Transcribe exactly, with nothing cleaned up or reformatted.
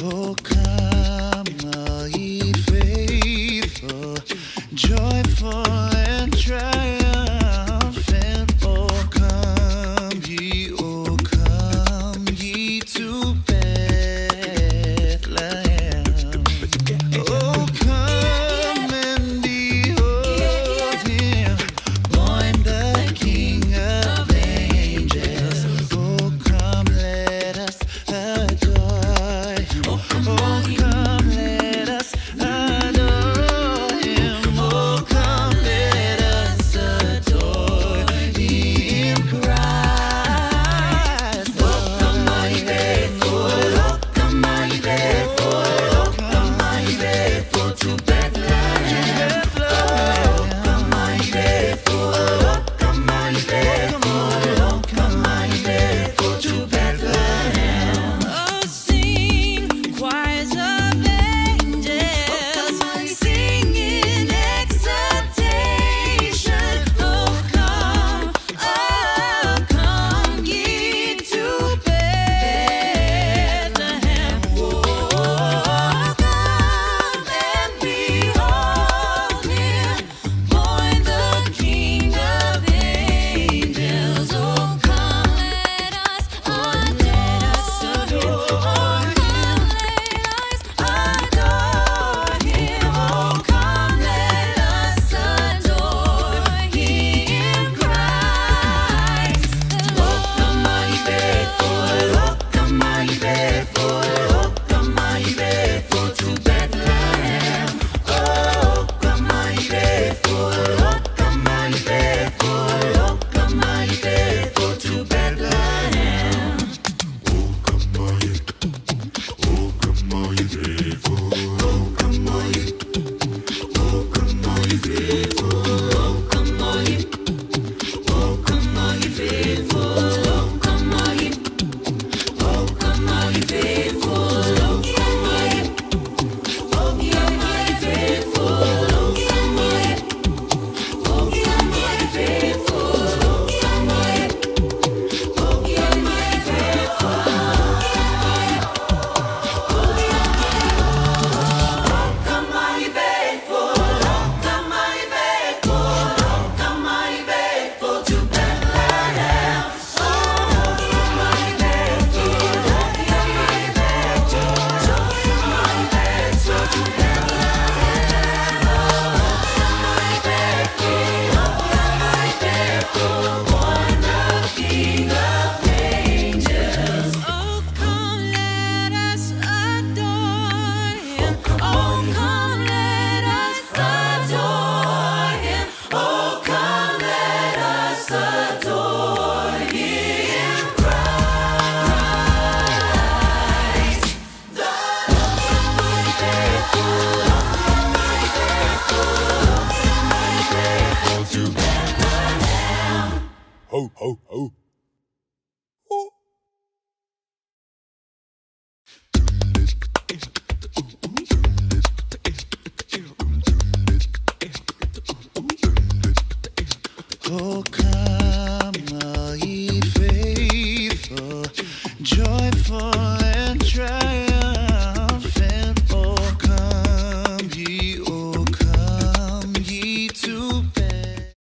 Oh, come, all ye faithful, joyful and triumphant. Oh, come ye, oh, come ye to Bethlehem. Oh, come and behold him, born the King of angels. Oh, come, let us adore him. Oh, come, let us adore him. Oh, come, let us adore him, Christ. Oh, come, all ye faithful. Oh, come, all ye faithful. Oh, come, all ye faithful to Bethlehem. Oh, come, all ye faithful. Oh, come, all ye faithful. Oh, come, all ye faithful to Bethlehem. Oh, sing, choirs of angels, sing in exultation. Oh, come, oh, come ye to Bethlehem. Oh, come and behold him, born the King of angels. Oh, come, let us adore him. Oh, come, let us adore him. Oh, come, let us adore him, Christ. Oh, come, all ye faithful. Oh, come, all ye faithful. Oh, come, all ye faithful to Bethlehem. Oh, come, all ye faithful. Oh, come, all ye faithful. Oh, come, all ye faithful to Bethlehem. Ho, ho, ho. Oh, come, all ye faithful, joyful